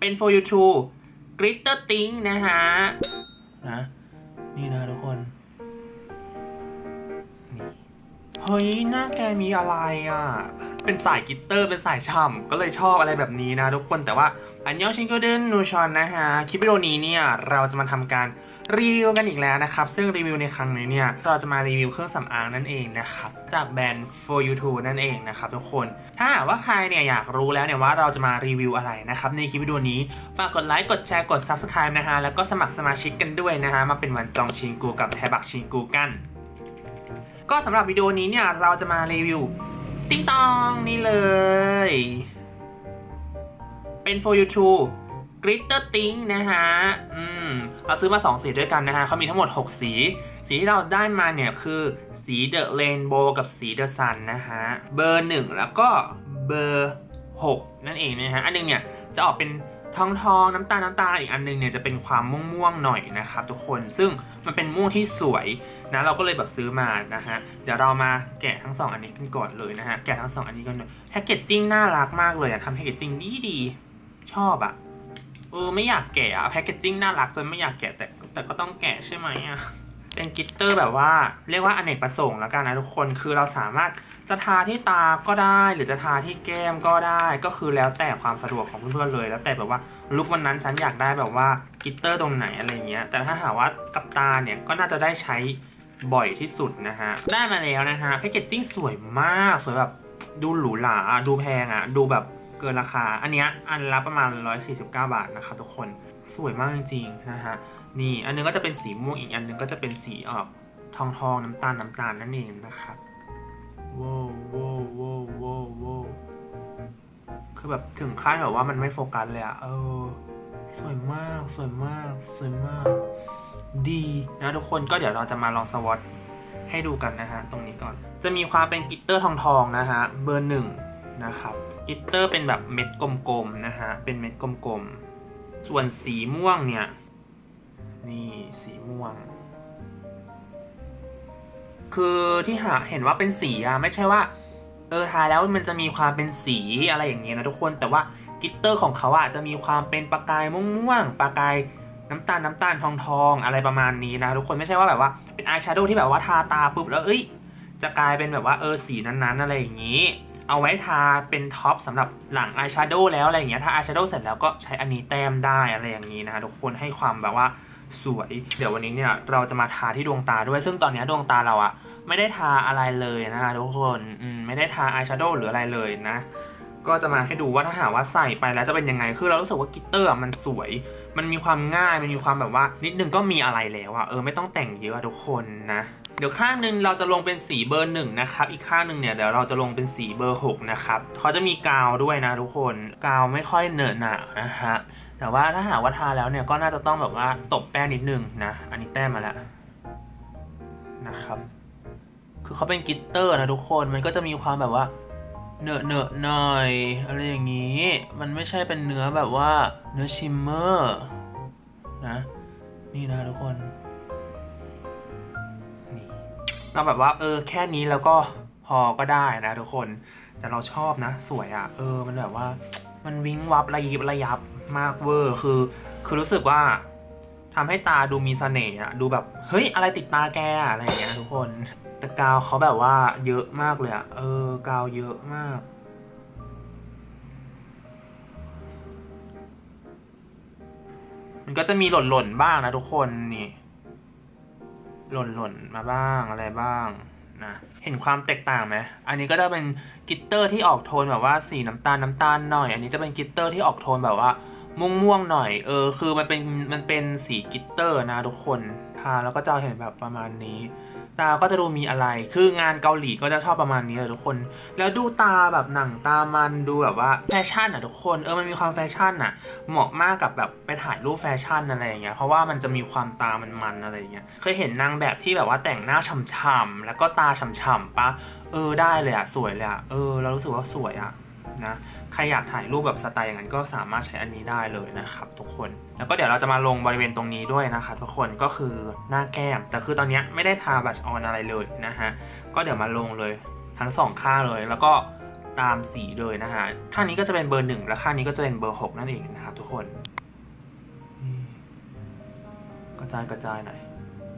เป็น for you too glitter tint นะฮะนี่นะทุกคนนี่เฮ้ยหน้าแกมีอะไรอ่ะเป็นสายกลิตเตอร์เป็นสายฉ่ำก็เลยชอบอะไรแบบนี้นะทุกคนแต่ว่าอันยองชินโกเดนนูชอนนะฮะคลิปวิดีโอนี้เนี่ยเราจะมาทำการรีวิวกันอีกแล้วนะครับซึ่งรีวิวในครั้งนี้เนี่ยเราจะมารีวิวเครื่องสำอางนั่นเองนะครับจากแบรนด์ for you too นั่นเองนะครับทุกคนถ้าหากว่าใครเนี่ยอยากรู้แล้วเนี่ยว่าเราจะมารีวิวอะไรนะครับในคลิปวิดีโอนี้ฝากกดไลค์กดแชร์กด Subscribe นะฮะแล้วก็สมัครสมาชิกกันด้วยนะฮะมาเป็นวันจองชินกูกับแทบักชินกูกันก็สำหรับวิดีโอนี้เนี่ยเราจะมารีวิวติ๊งตองนี่เลยเป็น for you too glitter tint นะฮะเราซื้อมา2สีด้วยกันนะฮะเขามีทั้งหมด6สีที่เราได้มาเนี่ยคือสี The Rainbow กับสี The Sun นะฮะเบอร์ 1แล้วก็เบอร์6นั่นเองนะฮะอันนึงเนี่ยจะออกเป็นทองน้ำตาลอีกอันนึงเนี่ยจะเป็นความม่วงหน่อยนะครับทุกคนซึ่งมันเป็นม่วงที่สวยนะเราก็เลยแบบซื้อมานะฮะเดี๋ยวเรามาแกะทั้ง2อันนี้กันก่อนเลยนะฮะแกะทั้ง2อันนี้กันเลยแพคเกจจิ้งน่ารักมากเลยอะทำแพคเกจจิ้งดีชอบอะไม่อยากแกะอะแพคเกจจิ้งน่ารักจนไม่อยากแกะแต่ก็ต้องแกะใช่ไหมอะเป็นกลิตเตอร์แบบว่าเรียกว่าอเนกประสงค์แล้วกันนะทุกคนคือเราสามารถจะทาที่ตาก็ได้หรือจะทาที่แก้มก็ได้ก็คือแล้วแต่ความสะดวกของเพื่อนๆเลยแล้วแต่แบบว่าลุควันนั้นฉันอยากได้แบบว่ากลิตเตอร์ตรงไหนอะไรเงี้ยแต่ถ้าหากว่ากับตาเนี่ยก็น่าจะได้ใช้บ่อยที่สุดนะฮะได้มาแล้วนะฮะแพคเกจจิ้งสวยมากสวยแบบดูหรูหราดูแพงอะดูแบบเกินราคาอันเนี้ยอันละประมาณ149 บาทนะครับทุกคนสวยมากจริงๆนะฮะนี่อันนึงก็จะเป็นสีม่วงอีกอันนึงก็จะเป็นสีออกทองน้ำตาลนั่นเองนะครับว้าวคือแบบถึงขั้นแบบว่ามันไม่โฟกัสเลยอะสวยมากดีนะทุกคนก็เดี๋ยวเราจะมาลองสวอตให้ดูกันนะฮะตรงนี้ก่อนจะมีความเป็นกลิตเตอร์ทองนะฮะเบอร์ 1นะครับกลิตเตอร์เป็นแบบเม็ดกลมๆนะฮะเป็นเม็ดกลมๆส่วนสีม่วงเนี่ยนี่สีม่วงคือที่เห็นว่าเป็นสีอะไม่ใช่ว่าทาแล้วมันจะมีความเป็นสีอะไรอย่างเงี้ยนะทุกคนแต่ว่ากลิตเตอร์ของเขาอะจะมีความเป็นประกายม่วงประกายน้ำตาลทองอะไรประมาณนี้นะทุกคนไม่ใช่ว่าแบบว่าเป็นอายแชโดว์ที่แบบว่าทาตาปุ๊บแล้วจะกลายเป็นแบบว่าสีนั้นๆอะไรอย่างงี้เอาไว้ทาเป็นท็อปสำหรับหลังอายแชโดว์แล้วอะไรอย่างเงี้ยถ้าอายแชโดว์เสร็จแล้วก็ใช้อันนี้แต้มได้อะไรอย่างนี้นะทุกคนให้ความแบบว่าสวยเดี๋ยววันนี้เนี่ยเราจะมาทาที่ดวงตาด้วยซึ่งตอนนี้ดวงตาเราอะไม่ได้ทาอะไรเลยนะคะทุกคนไม่ได้ทาอายแชโดว์หรืออะไรเลยนะก็จะมาให้ดูว่าถ้าหากว่าใส่ไปแล้วจะเป็นยังไงคือเรารู้สึกว่ากลิตเตอร์มันสวยมันมีความง่ายมันมีความแบบว่านิดนึงก็มีอะไรแล้วอะไม่ต้องแต่งเยอะทุกคนนะเดี๋ยวข้างนึงเราจะลงเป็นสีเบอร์ 1นะครับอีกข้างนึงเนี่ยเดี๋ยวเราจะลงเป็นสีเบอร์ 6นะครับเขาจะมีกาวด้วยนะทุกคนกาวไม่ค่อยเหนอะหนะนะฮะแต่ว่าถ้าหากว่าทาแล้วเนี่ยก็น่าจะต้องแบบว่าตบแป้งนิดนึงนะอันนี้แต้มมาแล้วนะครับคือเขาเป็นกลิตเตอร์นะทุกคนมันก็จะมีความแบบว่าเนอะหน่อยอะไรอย่างนี้มันไม่ใช่เป็นเนื้อแบบว่าเนื้อชิมเมอร์นะนี่นะทุกคนนี่เราแบบว่าแค่นี้แล้วก็พอก็ได้นะทุกคนแต่เราชอบนะสวยอ่ะมันแบบว่ามันวิ้งวับระยิบระยับมากเวอร์คือรู้สึกว่าทำให้ตาดูมีเสน่ห์อ่ะดูแบบเฮ้ยอะไรติดตาแกอะไรอย่างเงี้ยทุกคนแต่กาวเขาแบบว่าเยอะมากเลยอะกาวเยอะมากมันก็จะมีหล่นบ้างนะทุกคนนี่หล่นมาบ้างอะไรบ้างนะเห็นความแตกต่างไหมอันนี้ก็จะเป็นกลิตเตอร์ที่ออกโทนแบบว่าสีน้ำตาลหน่อยอันนี้จะเป็นกลิตเตอร์ที่ออกโทนแบบว่าม่วงหน่อยคือมันเป็นสีกลิตเตอร์นะทุกคนทาแล้วก็จะเห็นแบบประมาณนี้ตาก็จะดูมีอะไรคืองานเกาหลีก็จะชอบประมาณนี้เลยทุกคนแล้วดูตาแบบหนังตามันดูแบบว่าแฟชั่นอ่ะทุกคนมันมีความแฟชั่นอ่ะเหมาะมากกับแบบไปถ่ายรูปแฟชั่นอะไรอย่างเงี้ยเพราะว่ามันจะมีความตามันอะไรอย่างเงี้ยเคยเห็นนางแบบที่แบบว่าแต่งหน้าฉ่ำๆแล้วก็ตาฉ่ำๆปะได้เลยอ่ะสวยเลยอ่ะเรารู้สึกว่าสวยอ่ะนะใครอยากถ่ายรูปแบบสไตล์อย่างนั้นก็สามารถใช้อันนี้ได้เลยนะครับทุกคนแล้วก็เดี๋ยวเราจะมาลงบริเวณตรงนี้ด้วยนะคะทุกคนก็คือหน้าแก้มแต่คือตอนนี้ไม่ได้ทาบัชออนอะไรเลยนะฮะก็เดี๋ยวมาลงเลยทั้ง2ข้างเลยแล้วก็ตามสีเลยนะฮะข้างนี้ก็จะเป็นเบอร์ 1และข้างนี้ก็จะเป็นเบอร์ 6นั่นเองนะครับทุกคนกระจายหน่อย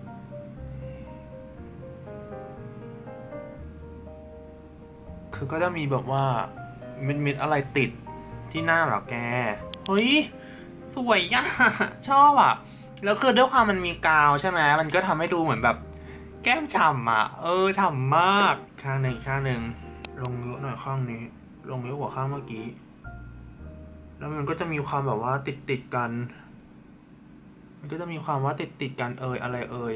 คือก็จะมีแบบว่ามิดอะไรติดที่หน้าเหรอแกเฮ้ยสวยย่ะชอบอ่ะแล้วคือด้วยความมันมีกาวใช่ไหมมันก็ทำให้ดูเหมือนแบบแก้มฉ่ำอ่ะฉ่ำมากข้างหนึ่งลงเยอะหน่อยข้างนี้ลงเยอะกว่าข้างเมื่อกี้แล้วมันก็จะมีความแบบว่าติดกันมันก็จะมีความว่าติดกันอะไร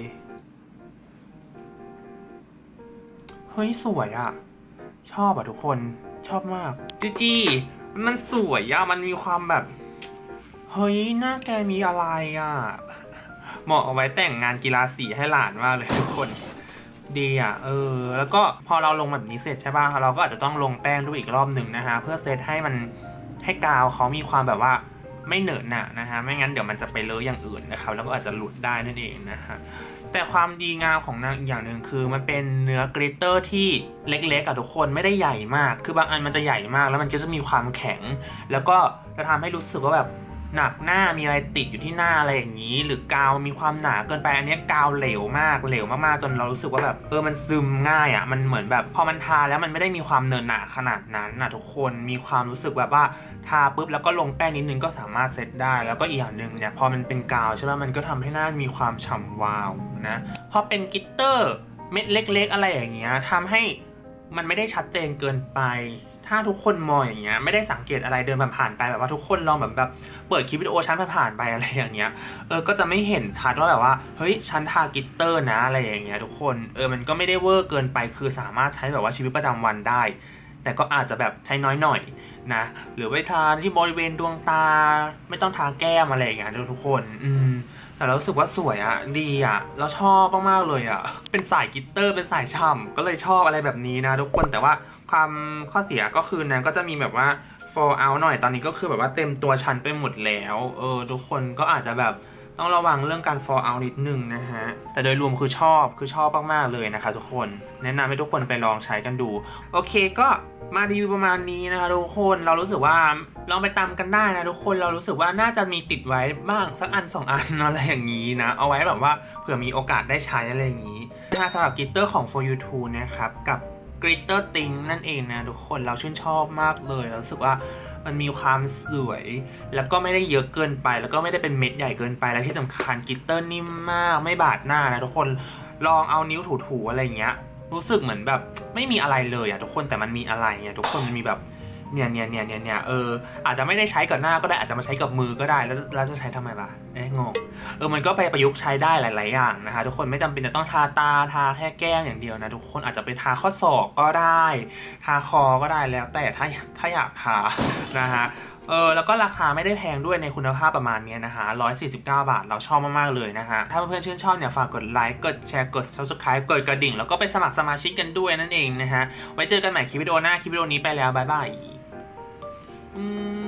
เฮ้ยสวยอ่ะชอบอ่ะทุกคนชอบมากจีมันสวยอ่ะมันมีความแบบเฮ้ยหน้าแกมีอะไรอ่ะเหมาะเอาไว้แต่งงานกีฬาสีให้หลานมากเลยทุกคนดีอ่ะแล้วก็พอเราลงแบบนี้เสร็จใช่ป่ะเราก็อาจจะต้องลงแป้งด้วยอีกรอบหนึ่งนะฮะเพื่อเซตให้มันให้กาวเขามีความแบบว่าไม่เหนอะหนะนะฮะไม่งั้นเดี๋ยวมันจะไปเลอะอย่างอื่นนะครับแล้วก็อาจจะหลุดได้นั่นเองนะฮะแต่ความดีงามของนางอีกอย่างหนึ่งคือมันเป็นเนื้อกริตเตอร์ที่เล็กๆอะทุกคนไม่ได้ใหญ่มากคือบางอันมันจะใหญ่มากแล้วมันก็จะมีความแข็งแล้วก็จะทำให้รู้สึกว่าแบบหนักหน้ามีอะไรติดอยู่ที่หน้าอะไรอย่างนี้หรือกาวมีความหนาเกินไปอันนี้กาวเหลวมากจนเรารู้สึกว่าแบบมันซึมง่ายอ่ะมันเหมือนแบบพอมันทาแล้วมันไม่ได้มีความเนินหนาขนาดนั้นนะทุกคนมีความรู้สึกแบบว่าทาปุ๊บแล้วก็ลงแป้งนิดนึงก็สามารถเซตได้แล้วก็อีกอย่างหนึ่งเนี่ยพอมันเป็นกาวใช่ไหมมันก็ทำให้หน้ามีความฉ่ำวาวนะพอเป็นกลิตเตอร์เม็ดเล็กๆอะไรอย่างเงี้ยทำให้มันไม่ได้ชัดเจนเกินไปถ้าทุกคนมองอย่างเงี้ยไม่ได้สังเกตอะไรเดินผ่านไปแบบว่าทุกคนลองแบบเปิดคลิปวิดีโอฉันผ่านไปอะไรอย่างเงี้ยก็จะไม่เห็นชัดว่าแบบว่าเฮ้ยฉันทากลิตเตอร์นะอะไรอย่างเงี้ยทุกคนมันก็ไม่ได้เวอร์เกินไปคือสามารถใช้แบบว่าชีวิตประจำวันได้แต่ก็อาจจะแบบใช้น้อยหน่อยนะหรือไว้ทาที่บริเวณดวงตาไม่ต้องทาแก้มอะไรอย่างเงี้ยทุกคนแต่เรารู้สึกว่าสวยอะดีอะเราชอบมากๆเลยอะเป็นสายกลิตเตอร์เป็นสายฉ่ำก็เลยชอบอะไรแบบนี้นะทุกคนแต่ว่าความข้อเสียก็คือนะก็จะมีแบบว่า fall out หน่อยตอนนี้ก็คือแบบว่าเต็มตัวชั้นไปหมดแล้วทุกคนก็อาจจะแบบต้องระวังเรื่องการ fall out นิดนึงนะฮะแต่โดยรวมคือชอบมากๆเลยนะคะทุกคนแนะนำให้ทุกคนไปลองใช้กันดูโอเคก็มารีวิวประมาณนี้นะคะทุกคนเรารู้สึกว่าลองไปตามกันได้นะทุกคนเรารู้สึกว่าน่าจะมีติดไว้บ้างสักอัน2 อันอะไรอย่างนี้นะเอาไว้แบบว่าเผื่อมีโอกาสได้ใช้อะไรอย่างนี้นะคะสำหรับกลิตเตอร์ของ For You Too นะครับกับกลิตเตอร์ติงนั่นเองนะทุกคนเราชื่นชอบมากเลยรู้สึกว่ามันมีความสวยแล้วก็ไม่ได้เยอะเกินไปแล้วก็ไม่ได้เป็นเม็ดใหญ่เกินไปและที่สำคัญกลิตเตอร์นิ่มมากไม่บาดหน้านะทุกคนลองเอานิ้วถูๆอะไรเงี้ยรู้สึกเหมือนแบบไม่มีอะไรเลยอะทุกคนแต่มันมีอะไรอะทุกคนมันมีแบบเนี่ยอาจจะไม่ได้ใช้กับหน้าก็ได้อาจจะมาใช้กับมือก็ได้แล้วจะใช้ทำไมล่ะงงมันก็ไปประยุกต์ใช้ได้หลายๆอย่างนะคะทุกคนไม่จำเป็นจะต้องทาตาทาแค่แก้มอย่างเดียวนะทุกคนอาจจะไปทาข้อศอกก็ได้ทาคอก็ได้แล้วแต่ถ้าอยากทานะฮะแล้วก็ราคาไม่ได้แพงด้วยในคุณภาพประมาณนี้นะฮะ149 บาทเราชอบมากๆเลยนะฮะถ้าเพื่อนๆชื่นชอบเนี่ยฝากกดไลค์กดแชร์กด subscribe กดกระดิ่งแล้วก็ไปสมัครสมาชิกกันด้วยนั่นเองนะฮะไว้เจอกันใหม่คลิปวิดีโอหน้าคลิปวิดีโอนี้ไปแล้วบ๊ายบาย